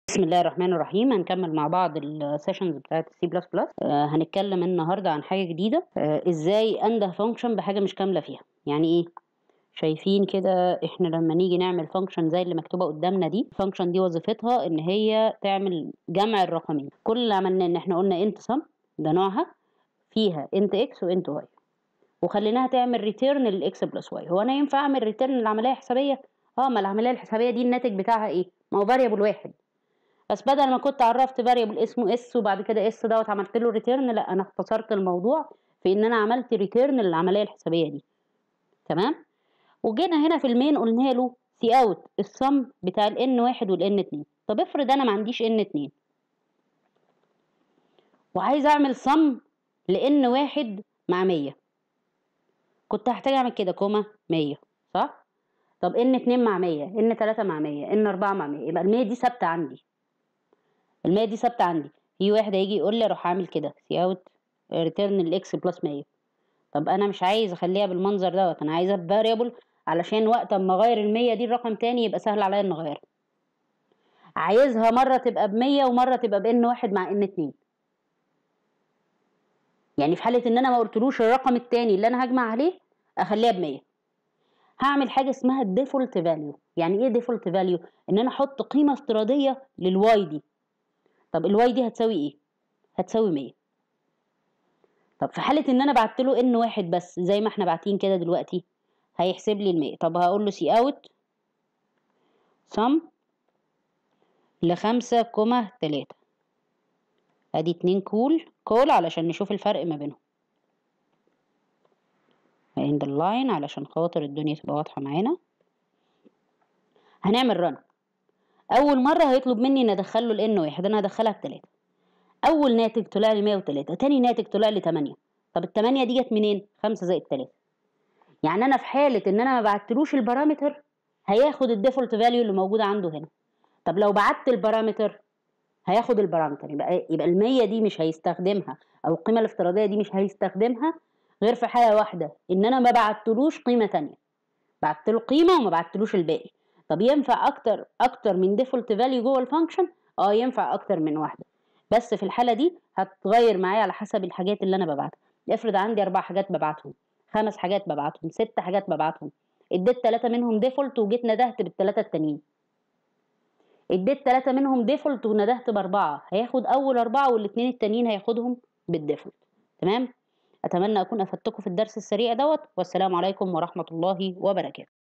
بسم الله الرحمن الرحيم. هنكمل مع بعض السيشنز بتاعت السي بلس بلس. هنتكلم النهارده عن حاجه جديده، ازاي انده فانكشن بحاجه مش كامله فيها. يعني ايه؟ شايفين كده احنا لما نيجي نعمل فانكشن زي اللي مكتوبه قدامنا دي، الفانكشن دي وظيفتها ان هي تعمل جمع الرقمين. كل اللي عملناه ان احنا قلنا انت سم، ده نوعها، فيها انت اكس وانت واي، وخليناها تعمل ريتيرن للاكس بلس واي. هو انا ينفع اعمل ريتيرن للعمليه الحسابيه؟ ما العمليه الحسابيه دي الناتج بتاعها ايه؟ ما هو فاريبل واحد، بس بدل ما كنت عرفت فاريبل اسمه اس وبعد كده اس دوت عملت له ريتيرن، لا انا اختصرت الموضوع في ان انا عملت ريتيرن للعمليه الحسابيه دي. تمام. وجينا هنا في المين قلنا له سي اوت الصم بتاع الان واحد والان اتنين. طب افرض انا ما عنديش ان اتنين وعايز اعمل صم لان واحد مع 100، كنت هحتاج اعمل كده كوما 100، صح؟ طب ان 2 مع 100، ان 3 مع 100، ان 4 مع 100، يبقى ال 100 دي ثابته عندي. ال 100 دي ثابته عندي. في واحد هيجي يقول لي اروح اعمل كده سي اوت ريتيرن الاكس بلس 100. طب انا مش عايز اخليها بالمنظر دوت، انا عايزها بفاريبل علشان وقت اما اغير ال 100 دي الرقم تاني يبقى سهل عليا ان اغيرها. عايزها مره تبقى ب 100 ومره تبقى بان واحد مع ان 2. يعني في حاله ان انا ما قلتلوش الرقم التاني اللي انا هجمع عليه اخليها ب 100، هعمل حاجه اسمها الديفولت فاليو. يعني ايه ديفولت فاليو؟ ان انا احط قيمه افتراضيه للواي دي. طب الواي دي هتساوي ايه؟ هتساوي 100. طب في حاله ان انا بعت له ان واحد بس زي ما احنا باعتين كده دلوقتي، هيحسب لي ال 100. طب هقول له سي اوت سم ل5,3، ادي 2 كول علشان نشوف الفرق ما بينهم عند اللاين علشان خاطر الدنيا تبقى واضحه معانا. هنعمل رن. اول مره هيطلب مني ان ادخله الان واحد، انا هدخلها ب3. اول ناتج طلع لي 103، تاني ناتج طلع لي 8. طب ال8 دي جت منين؟ 5 زائد 3. يعني انا في حاله ان انا ما بعتلوش البارامتر هياخد الديفولت فاليو اللي موجوده عنده هنا. طب لو بعت البارامتر هياخد البارامتر، يبقى ال100 دي مش هيستخدمها، او القيمه الافتراضيه دي مش هيستخدمها غير في حاله واحده، ان انا ما بعتلوش قيمه ثانيه، بعت له قيمه وما بعتلوش الباقي. طب ينفع اكتر من ديفولت فاليو جوه الفانكشن؟ ينفع اكتر من واحده، بس في الحاله دي هتغير معايا على حسب الحاجات اللي انا ببعتها. افرض عندي 4 حاجات ببعتهم، 5 حاجات ببعتهم، 6 حاجات ببعتهم، اديت 3 منهم ديفولت وجيت ندهت بالثلاثه التانيين، اديت 3 منهم ديفولت وندهت ب4، هياخد اول 4 والاثنين التانيين هياخدهم بالديفولت. تمام. اتمنى اكون افدتكم في الدرس السريع دوت، والسلام عليكم ورحمه الله وبركاته.